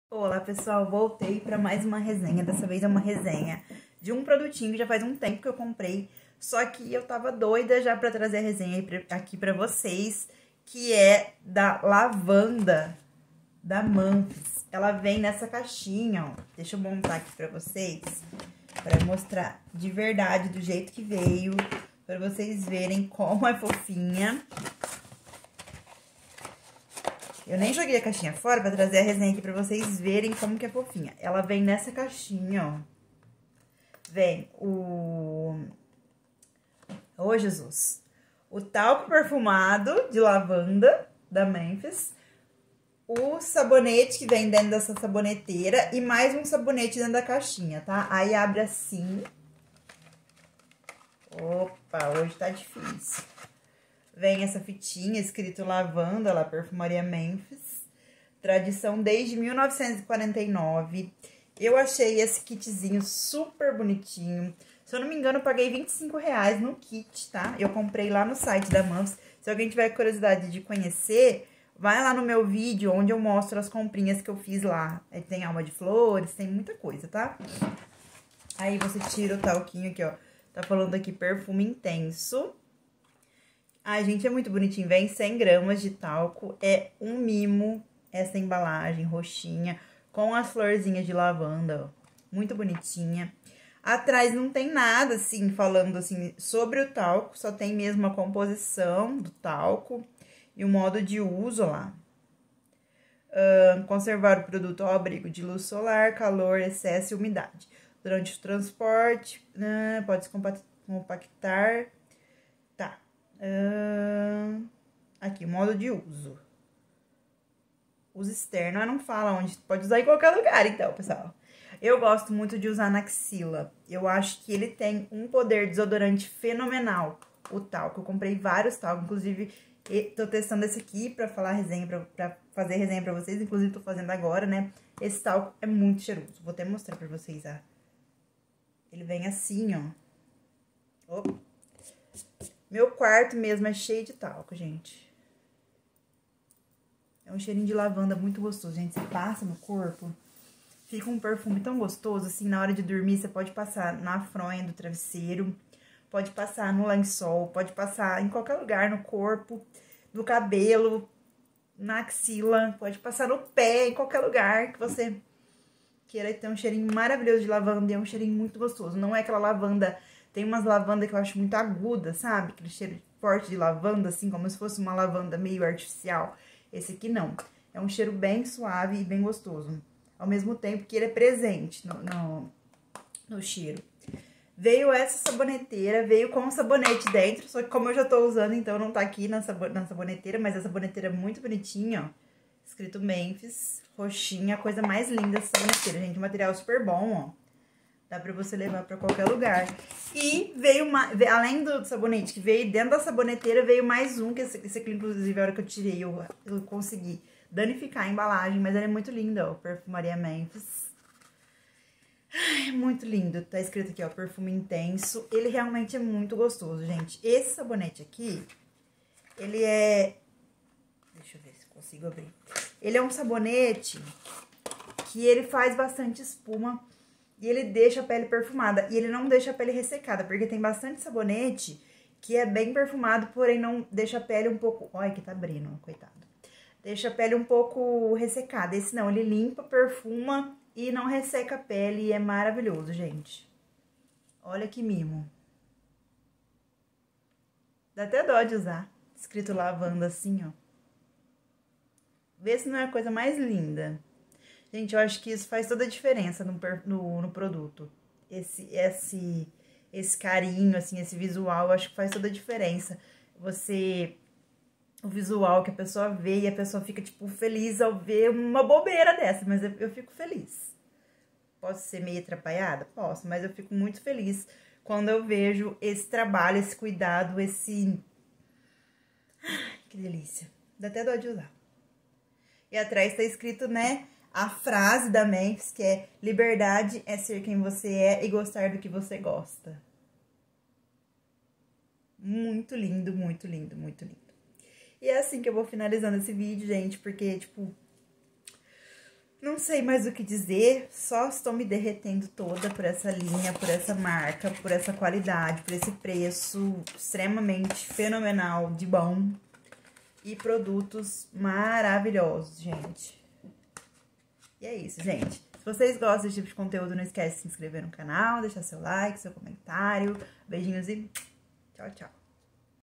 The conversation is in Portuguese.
Olá pessoal, voltei para mais uma resenha. Dessa vez é uma resenha de um produtinho que já faz um tempo que eu comprei, só que eu tava doida já para trazer a resenha aqui para vocês, que é da lavanda da Manfis. Ela vem nessa caixinha, ó. Deixa eu montar aqui para vocês, para mostrar de verdade do jeito que veio, para vocês verem como é fofinha. Eu nem joguei a caixinha fora pra trazer a resenha aqui pra vocês verem como que é fofinha. Ela vem nessa caixinha, ó. Vem o... Ô, Jesus! O talco perfumado de lavanda da Manfis. O sabonete que vem dentro dessa saboneteira. E mais um sabonete dentro da caixinha, tá? Aí abre assim. Opa, hoje tá difícil. Vem essa fitinha escrito lavanda, lá, Perfumaria Manfis. Tradição desde 1949. Eu achei esse kitzinho super bonitinho. Se eu não me engano, eu paguei R$25 no kit, tá? Eu comprei lá no site da Manfis. Se alguém tiver curiosidade de conhecer, vai lá no meu vídeo, onde eu mostro as comprinhas que eu fiz lá. Aí tem alma de flores, tem muita coisa, tá? Aí você tira o talquinho aqui, ó. Tá falando aqui perfume intenso. Ai, gente, é muito bonitinho. Vem 100 gramas de talco. É um mimo essa embalagem roxinha com as florzinhas de lavanda, ó. Muito bonitinha. Atrás não tem nada, assim, falando assim sobre o talco. Só tem mesmo a composição do talco e o modo de uso lá. Conservar o produto ao abrigo de luz solar, calor, excesso e umidade. Durante o transporte, pode se compactar. Tá. Aqui, modo de uso. Uso externo, não fala onde, pode usar em qualquer lugar, então, pessoal. Eu gosto muito de usar na axila. Eu acho que ele tem um poder desodorante fenomenal, o talco. Eu comprei vários talcos, inclusive, tô testando esse aqui pra falar resenha, pra fazer resenha pra vocês. Inclusive, tô fazendo agora, né? Esse talco é muito cheiroso. Vou até mostrar pra vocês, ó. Ele vem assim, ó. Opa. Meu quarto mesmo é cheio de talco, gente. É um cheirinho de lavanda muito gostoso, gente. Você passa no corpo, fica um perfume tão gostoso, assim, na hora de dormir, você pode passar na fronha do travesseiro, pode passar no lençol, pode passar em qualquer lugar, no corpo, no cabelo, na axila, pode passar no pé, em qualquer lugar que você queira ter um cheirinho maravilhoso de lavanda. E é um cheirinho muito gostoso. Não é aquela lavanda... Tem umas lavandas que eu acho muito aguda, sabe? Aquele cheiro forte de lavanda, assim, como se fosse uma lavanda meio artificial. Esse aqui não. É um cheiro bem suave e bem gostoso. Ao mesmo tempo que ele é presente no cheiro. Veio essa saboneteira, veio com um sabonete dentro. Só que como eu já tô usando, então não tá aqui na saboneteira. Mas a saboneteira é muito bonitinha, ó. Escrito Manfis, roxinha, a coisa mais linda essa saboneteira, gente. Um material super bom, ó. Dá pra você levar pra qualquer lugar. E veio, além do sabonete que veio dentro da saboneteira, veio mais um, que esse aqui, inclusive, a hora que eu tirei, eu consegui danificar a embalagem, mas ele é muito lindo, ó, Perfumaria Manfis. Ai, é muito lindo. Tá escrito aqui, ó, perfume intenso. Ele realmente é muito gostoso, gente. Esse sabonete aqui, ele é... Deixa eu ver se consigo abrir. Ele é um sabonete que ele faz bastante espuma. E ele deixa a pele perfumada. E ele não deixa a pele ressecada, porque tem bastante sabonete que é bem perfumado, porém não deixa a pele um pouco... Olha que tá abrindo, coitado. Deixa a pele um pouco ressecada. Esse não, ele limpa, perfuma e não resseca a pele. E é maravilhoso, gente. Olha que mimo. Dá até dó de usar. Escrito lavanda assim, ó. Vê se não é a coisa mais linda. Gente, eu acho que isso faz toda a diferença no produto. Esse carinho, assim, esse visual, eu acho que faz toda a diferença. O visual que a pessoa vê e a pessoa fica, tipo, feliz ao ver uma bobeira dessa, mas eu fico feliz. Posso ser meio atrapalhada? Posso, mas eu fico muito feliz quando eu vejo esse trabalho, esse cuidado, esse... Ai, que delícia. Dá até dó de usar. E atrás tá escrito, né... A frase da Manfis, que é: liberdade é ser quem você é e gostar do que você gosta. Muito lindo, muito lindo, muito lindo. E é assim que eu vou finalizando esse vídeo, gente, porque, tipo... Não sei mais o que dizer, só estou me derretendo toda por essa linha, por essa marca, por essa qualidade, por esse preço extremamente fenomenal de bom e produtos maravilhosos, gente. E é isso, gente. Se vocês gostam desse tipo de conteúdo, não esquece de se inscrever no canal, deixar seu like, seu comentário. Beijinhos e tchau, tchau.